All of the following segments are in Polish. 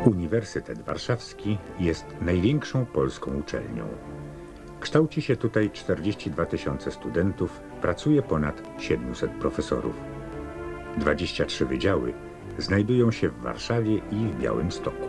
Uniwersytet Warszawski jest największą polską uczelnią. Kształci się tutaj 42 000 studentów, pracuje ponad 700 profesorów. 23 wydziały znajdują się w Warszawie i w Białymstoku.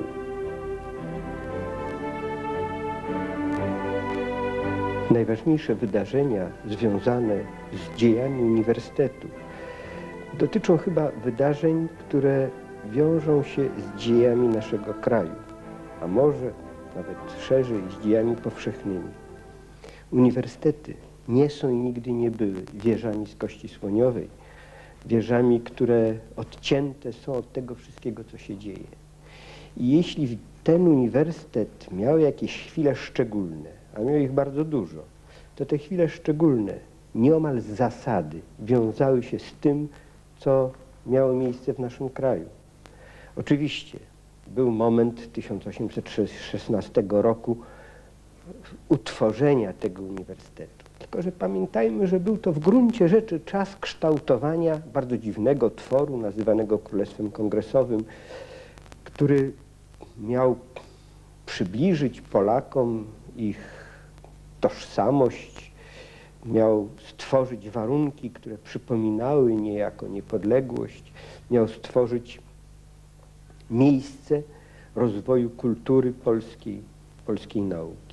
Najważniejsze wydarzenia związane z dziejami uniwersytetu dotyczą chyba wydarzeń, które wiążą się z dziejami naszego kraju, a może nawet szerzej z dziejami powszechnymi. Uniwersytety nie są i nigdy nie były wieżami z kości słoniowej, wieżami, które odcięte są od tego wszystkiego, co się dzieje. I jeśli ten uniwersytet miał jakieś chwile szczególne, a miał ich bardzo dużo, to te chwile szczególne nieomal z zasady wiązały się z tym, co miało miejsce w naszym kraju. Oczywiście był moment 1816 roku utworzenia tego uniwersytetu. Tylko że pamiętajmy, że był to w gruncie rzeczy czas kształtowania bardzo dziwnego tworu nazywanego Królestwem Kongresowym, który miał przybliżyć Polakom ich tożsamość, miał stworzyć warunki, które przypominały niejako niepodległość, miał stworzyć miejsce rozwoju kultury polskiej nauki.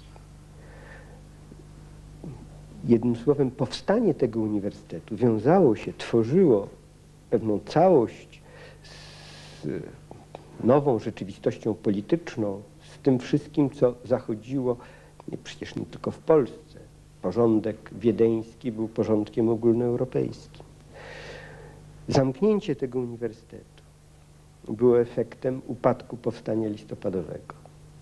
Jednym słowem, powstanie tego uniwersytetu wiązało się, tworzyło pewną całość z nową rzeczywistością polityczną, z tym wszystkim, co zachodziło przecież nie tylko w Polsce. Porządek wiedeński był porządkiem ogólnoeuropejskim. Zamknięcie tego uniwersytetu było efektem upadku powstania listopadowego.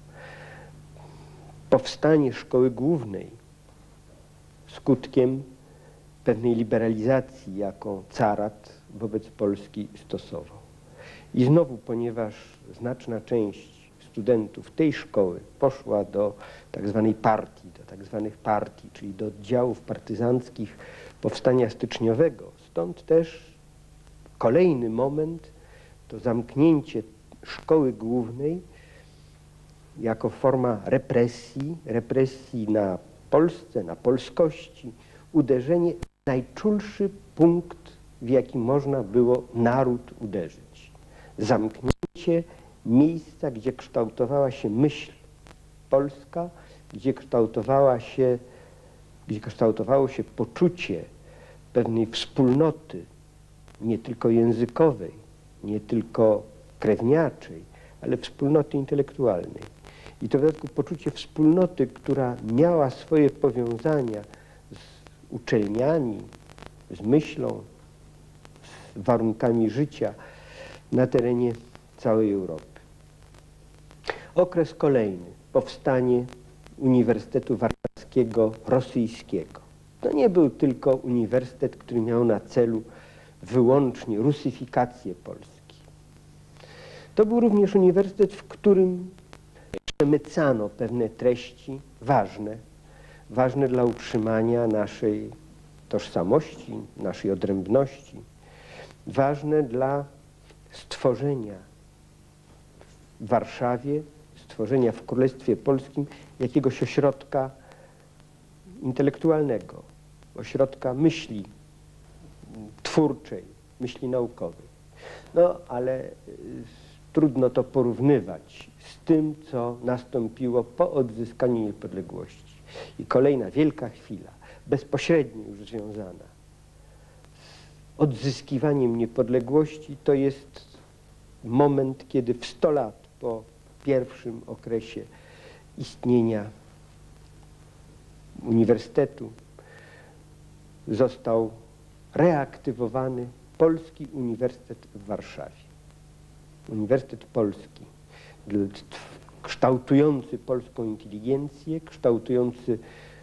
Powstanie szkoły głównej skutkiem pewnej liberalizacji, jaką carat wobec Polski stosował. I znowu, ponieważ znaczna część studentów tej szkoły poszła do tak zwanej partii, czyli do oddziałów partyzanckich powstania styczniowego, stąd też kolejny moment to zamknięcie szkoły głównej jako forma represji na Polsce, na polskości, uderzenie w najczulszy punkt, w jaki można było naród uderzyć. Zamknięcie miejsca, gdzie kształtowała się myśl polska, gdzie kształtowało się poczucie pewnej wspólnoty, nie tylko językowej, nie tylko krewniaczej, ale wspólnoty intelektualnej. I to w dodatku poczucie wspólnoty, która miała swoje powiązania z uczelniami, z myślą, z warunkami życia na terenie całej Europy. Okres kolejny, powstanie Uniwersytetu Warszawskiego Rosyjskiego. To nie był tylko uniwersytet, który miał na celu wyłącznie rusyfikację Polski. To był również uniwersytet, w którym przemycano pewne treści ważne dla utrzymania naszej tożsamości, naszej odrębności, ważne dla stworzenia w Warszawie, stworzenia w Królestwie Polskim jakiegoś ośrodka intelektualnego, ośrodka myśli twórczej, myśli naukowej. No, ale trudno to porównywać z tym, co nastąpiło po odzyskaniu niepodległości. I kolejna wielka chwila, bezpośrednio już związana z odzyskiwaniem niepodległości, to jest moment, kiedy w 100 lat po pierwszym okresie istnienia uniwersytetu został reaktywowany Polski Uniwersytet w Warszawie. Uniwersytet Polski, kształtujący polską inteligencję, kształtujący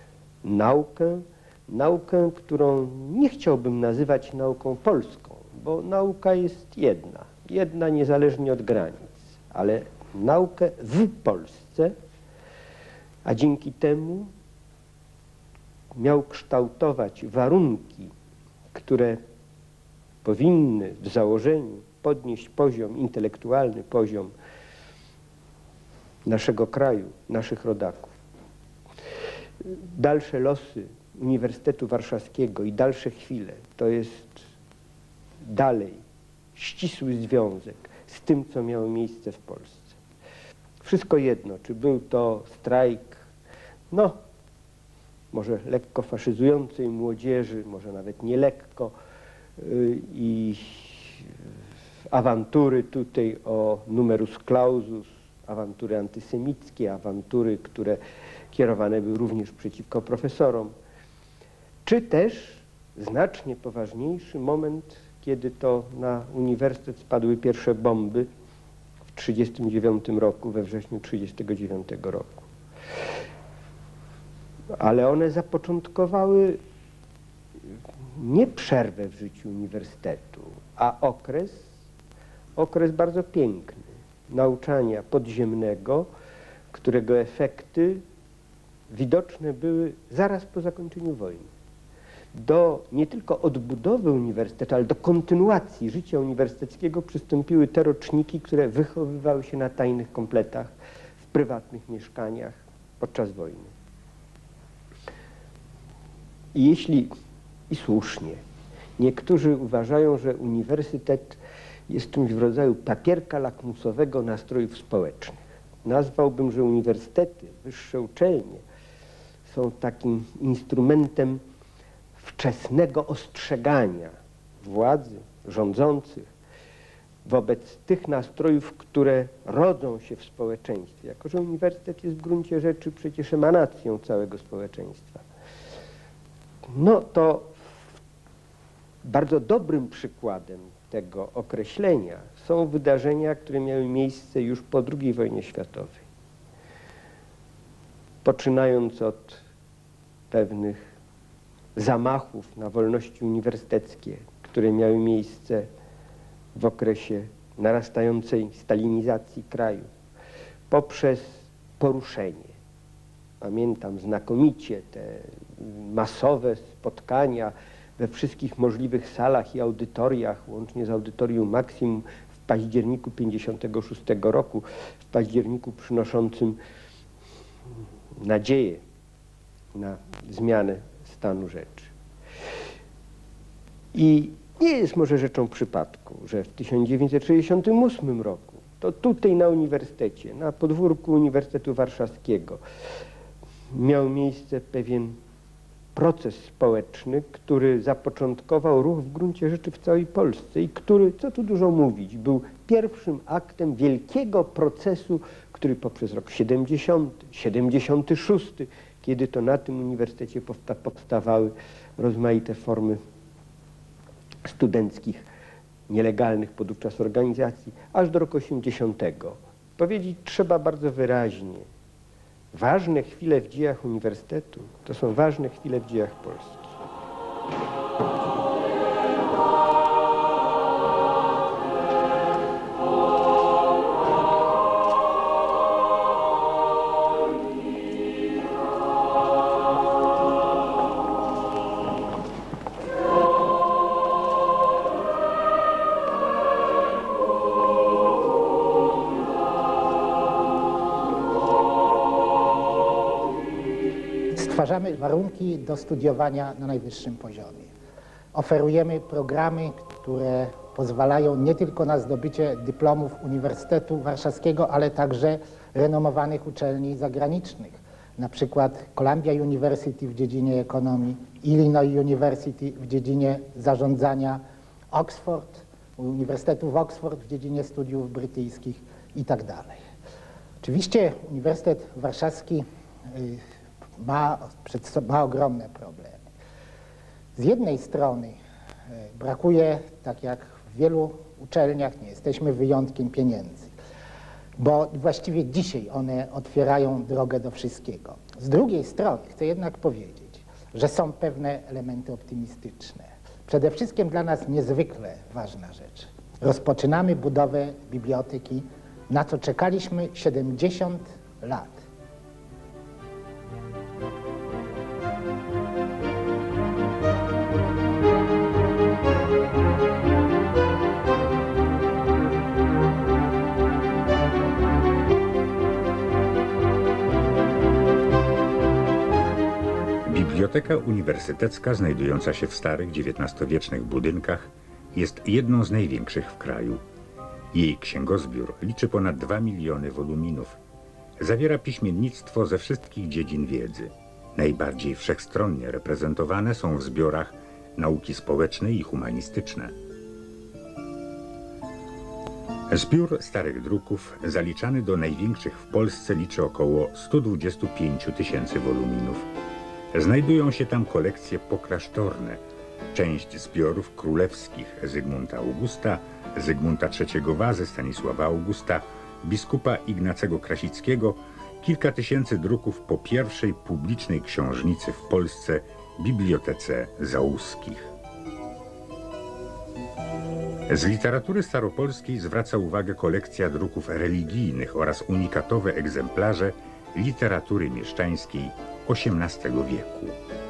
naukę, którą nie chciałbym nazywać nauką polską, bo nauka jest jedna niezależnie od granic, ale naukę w Polsce, a dzięki temu miał kształtować warunki, które powinny w założeniu podnieść poziom intelektualny, poziom naszego kraju, naszych rodaków. Dalsze losy Uniwersytetu Warszawskiego i dalsze chwile to jest dalej ścisły związek z tym, co miało miejsce w Polsce. Wszystko jedno, czy był to strajk, no, może lekko faszyzującej młodzieży, może nawet nie lekko, i awantury tutaj o numerus clausus, awantury antysemickie, awantury, które kierowane były również przeciwko profesorom, czy też znacznie poważniejszy moment, kiedy to na uniwersytet spadły pierwsze bomby w 1939 roku, we wrześniu 1939 roku. Ale one zapoczątkowały nie przerwę w życiu uniwersytetu, a okres bardzo piękny nauczania podziemnego, którego efekty widoczne były zaraz po zakończeniu wojny. Do nie tylko odbudowy uniwersytetu, ale do kontynuacji życia uniwersyteckiego przystąpiły te roczniki, które wychowywały się na tajnych kompletach w prywatnych mieszkaniach podczas wojny. I i słusznie, niektórzy uważają, że uniwersytet jest czymś w rodzaju papierka lakmusowego nastrojów społecznych. Nazwałbym, że uniwersytety, wyższe uczelnie są takim instrumentem wczesnego ostrzegania władzy, rządzących wobec tych nastrojów, które rodzą się w społeczeństwie. Jako że uniwersytet jest w gruncie rzeczy przecież emanacją całego społeczeństwa. No to bardzo dobrym przykładem tego określenia są wydarzenia, które miały miejsce już po II wojnie światowej. Poczynając od pewnych zamachów na wolności uniwersyteckie, które miały miejsce w okresie narastającej stalinizacji kraju, poprzez poruszenie. Pamiętam znakomicie te masowe spotkania we wszystkich możliwych salach i audytoriach, łącznie z audytorium Maksimum w październiku 1956 roku, w październiku przynoszącym nadzieję na zmianę stanu rzeczy. I nie jest może rzeczą przypadku, że w 1968 roku to tutaj na uniwersytecie, na podwórku Uniwersytetu Warszawskiego miał miejsce pewien proces społeczny, który zapoczątkował ruch w gruncie rzeczy w całej Polsce i który, co tu dużo mówić, był pierwszym aktem wielkiego procesu, który poprzez rok 70, 76, kiedy to na tym uniwersytecie powstawały rozmaite formy studenckich, nielegalnych podówczas organizacji, aż do roku 80. Powiedzieć trzeba bardzo wyraźnie, ważne chwile w dziejach uniwersytetu to są ważne chwile w dziejach Polski. Stwarzamy warunki do studiowania na najwyższym poziomie. Oferujemy programy, które pozwalają nie tylko na zdobycie dyplomów Uniwersytetu Warszawskiego, ale także renomowanych uczelni zagranicznych. Na przykład Columbia University w dziedzinie ekonomii, Illinois University w dziedzinie zarządzania, Uniwersytetu w Oxford w dziedzinie studiów brytyjskich itd. Oczywiście Uniwersytet Warszawski ma ogromne problemy. Z jednej strony brakuje, tak jak w wielu uczelniach, nie jesteśmy wyjątkiem, pieniędzy, bo właściwie dzisiaj one otwierają drogę do wszystkiego. Z drugiej strony chcę jednak powiedzieć, że są pewne elementy optymistyczne. Przede wszystkim dla nas niezwykle ważna rzecz. Rozpoczynamy budowę biblioteki, na co czekaliśmy 70 lat. Biblioteka Uniwersytecka, znajdująca się w starych XIX-wiecznych budynkach, jest jedną z największych w kraju. Jej księgozbiór liczy ponad 2 miliony woluminów. Zawiera piśmiennictwo ze wszystkich dziedzin wiedzy. Najbardziej wszechstronnie reprezentowane są w zbiorach nauki społeczne i humanistyczne. Zbiór starych druków, zaliczany do największych w Polsce, liczy około 125 000 woluminów. Znajdują się tam kolekcje poklasztorne, część zbiorów królewskich Zygmunta Augusta, Zygmunta III Wazy, Stanisława Augusta, biskupa Ignacego Krasickiego, kilka tysięcy druków po pierwszej publicznej książnicy w Polsce, Bibliotece Załuskich. Z literatury staropolskiej zwraca uwagę kolekcja druków religijnych oraz unikatowe egzemplarze literatury mieszczańskiej XVIII wieku.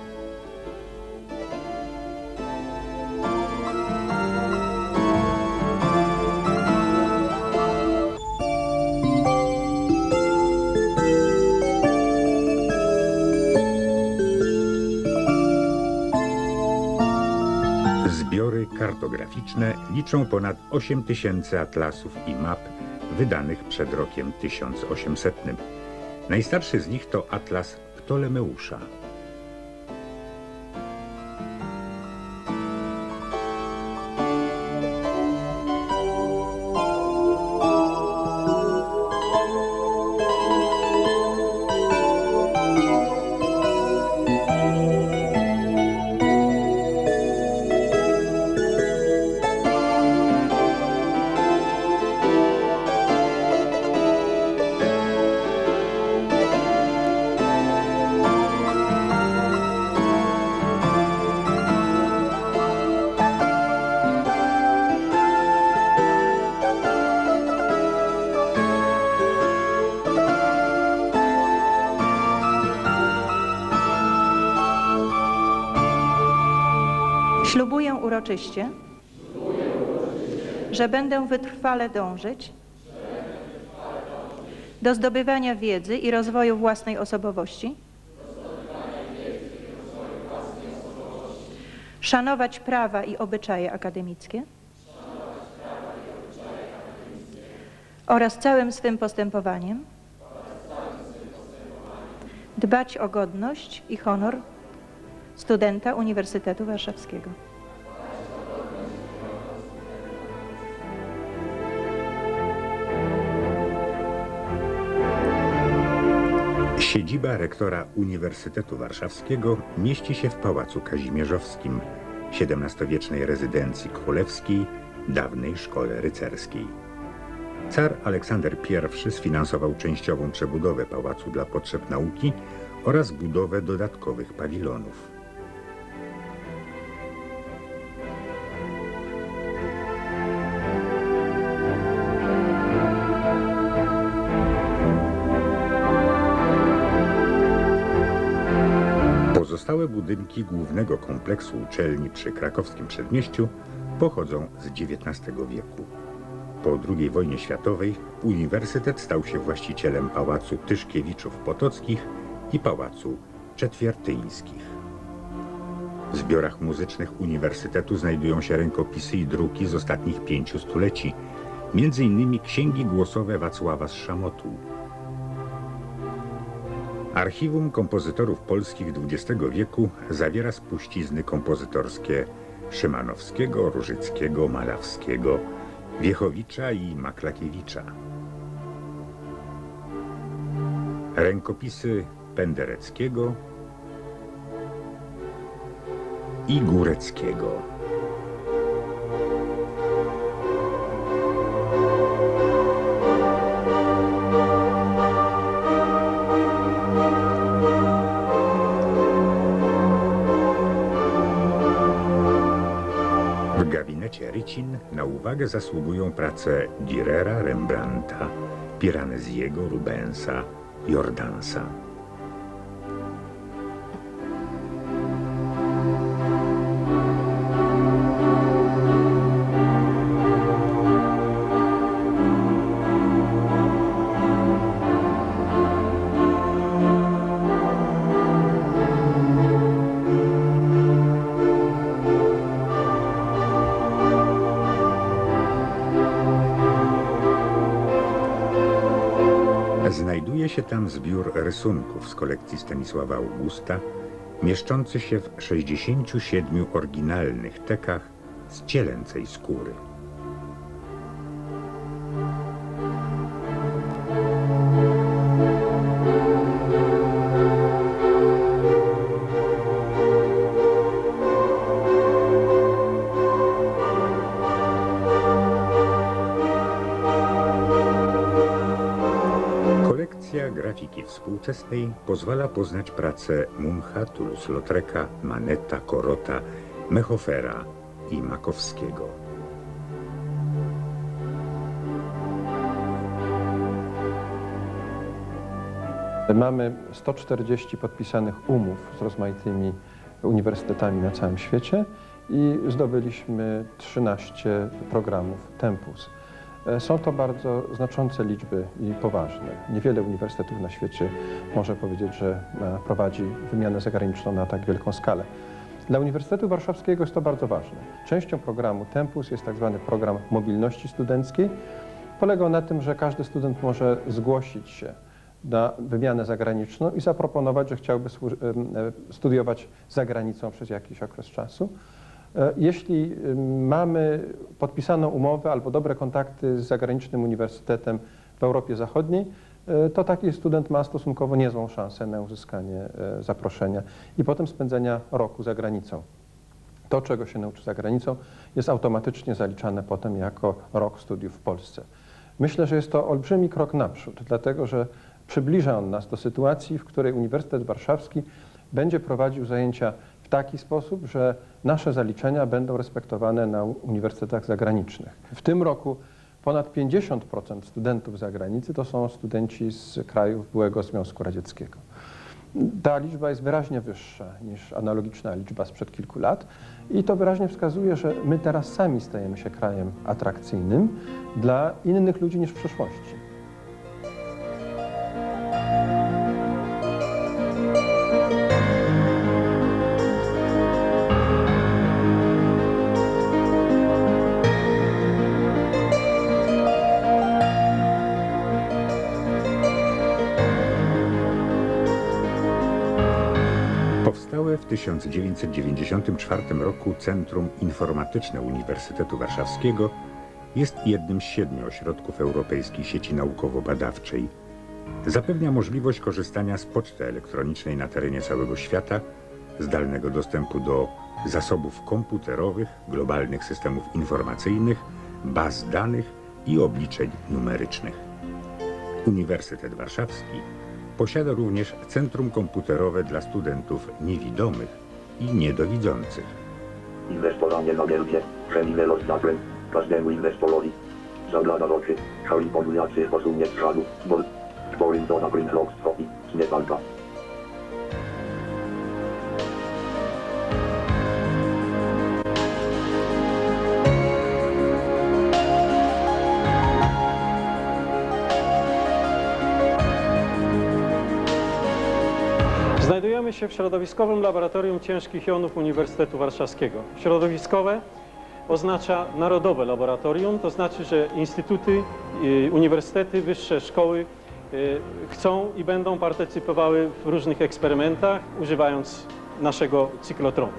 Zbiory kartograficzne liczą ponad 8000 atlasów i map wydanych przed rokiem 1800. Najstarszy z nich to atlas Ptolemeusza. Ślubuję uroczyście, że będę wytrwale dążyć do zdobywania wiedzy i rozwoju własnej osobowości, szanować prawa i obyczaje akademickie oraz całym swym postępowaniem dbać o godność i honor studenta Uniwersytetu Warszawskiego. Siedziba rektora Uniwersytetu Warszawskiego mieści się w Pałacu Kazimierzowskim, XVII-wiecznej rezydencji królewskiej, dawnej szkole rycerskiej. Car Aleksander I sfinansował częściową przebudowę pałacu dla potrzeb nauki oraz budowę dodatkowych pawilonów. Pozostałe budynki głównego kompleksu uczelni przy krakowskim przedmieściu pochodzą z XIX wieku. Po II wojnie światowej uniwersytet stał się właścicielem Pałacu Tyszkiewiczów-Potockich i Pałacu Czetwiertyńskich. W zbiorach muzycznych uniwersytetu znajdują się rękopisy i druki z ostatnich 5 stuleci, m.in. księgi głosowe Wacława z Szamotuł. Archiwum kompozytorów polskich XX wieku zawiera spuścizny kompozytorskie Szymanowskiego, Różyckiego, Malawskiego, Wiechowicza i Maklakiewicza. Rękopisy Pendereckiego i Góreckiego. W gabinecie Rycin na uwagę zasługują prace Dürera, Rembrandta, Piranesiego, Rubensa, Jordansa. się tam zbiór rysunków z kolekcji Stanisława Augusta, mieszczący się w 67 oryginalnych tekach z cielęcej skóry. Kolekcja grafiki współczesnej pozwala poznać pracę Muncha, Toulouse-Lautreca, Maneta, Corota, Mehofera i Makowskiego. Mamy 140 podpisanych umów z rozmaitymi uniwersytetami na całym świecie i zdobyliśmy 13 programów Tempus. Są to bardzo znaczące liczby i poważne. Niewiele uniwersytetów na świecie może powiedzieć, że prowadzi wymianę zagraniczną na tak wielką skalę. Dla Uniwersytetu Warszawskiego jest to bardzo ważne. Częścią programu Tempus jest tak zwany program mobilności studenckiej. Polega na tym, że każdy student może zgłosić się na wymianę zagraniczną i zaproponować, że chciałby studiować za granicą przez jakiś okres czasu. Jeśli mamy podpisaną umowę albo dobre kontakty z zagranicznym uniwersytetem w Europie Zachodniej, to taki student ma stosunkowo niezłą szansę na uzyskanie zaproszenia i potem spędzenia roku za granicą. To, czego się nauczy za granicą, jest automatycznie zaliczane potem jako rok studiów w Polsce. Myślę, że jest to olbrzymi krok naprzód, dlatego że przybliża on nas do sytuacji, w której Uniwersytet Warszawski będzie prowadził zajęcia w taki sposób, że nasze zaliczenia będą respektowane na uniwersytetach zagranicznych. W tym roku ponad 50% studentów z zagranicy to są studenci z krajów byłego Związku Radzieckiego. Ta liczba jest wyraźnie wyższa niż analogiczna liczba sprzed kilku lat i to wyraźnie wskazuje, że my teraz sami stajemy się krajem atrakcyjnym dla innych ludzi niż w przeszłości. Powstałe w 1994 roku Centrum Informatyczne Uniwersytetu Warszawskiego jest jednym z 7 ośrodków Europejskiej Sieci Naukowo-Badawczej. Zapewnia możliwość korzystania z poczty elektronicznej na terenie całego świata, zdalnego dostępu do zasobów komputerowych, globalnych systemów informacyjnych, baz danych i obliczeń numerycznych. Uniwersytet Warszawski posiada również centrum komputerowe dla studentów niewidomych i niedowidzących. Inwestowanie na giełdzie, przemiłe rozwiązanie, każdemu inwestorowi. Zagląda w oczy, szali podujacych posunie z żalu, bo którym to na grünlogstwo i śmietanka. Znajdujemy się w środowiskowym laboratorium ciężkich jonów Uniwersytetu Warszawskiego. Środowiskowe oznacza narodowe laboratorium, to znaczy, że instytuty, uniwersytety, wyższe szkoły chcą i będą partycypowały w różnych eksperymentach, używając naszego cyklotronu.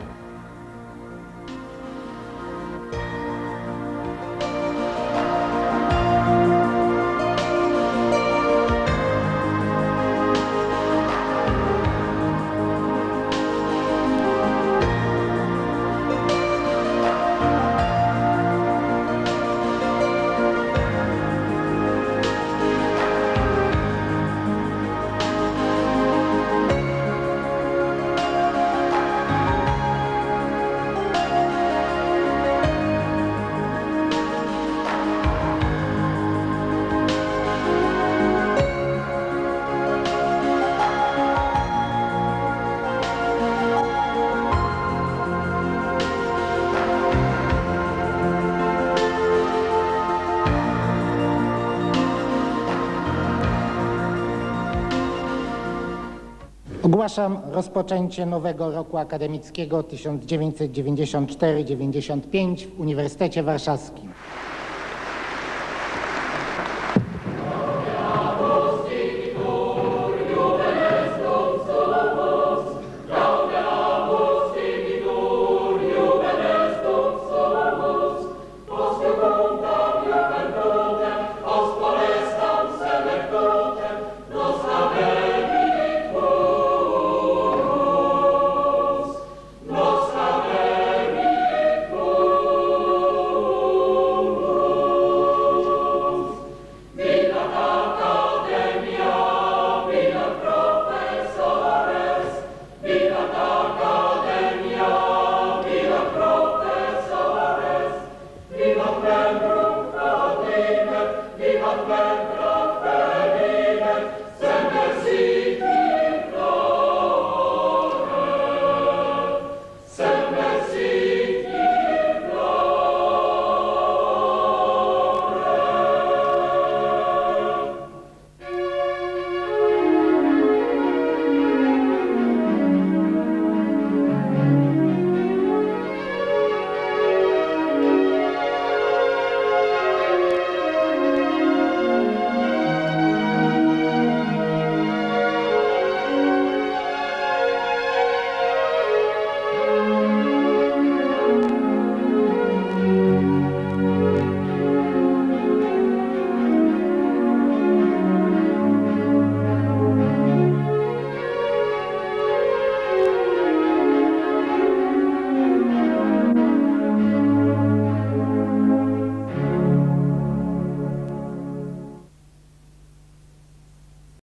Ogłaszam rozpoczęcie nowego roku akademickiego 1994-95 w Uniwersytecie Warszawskim.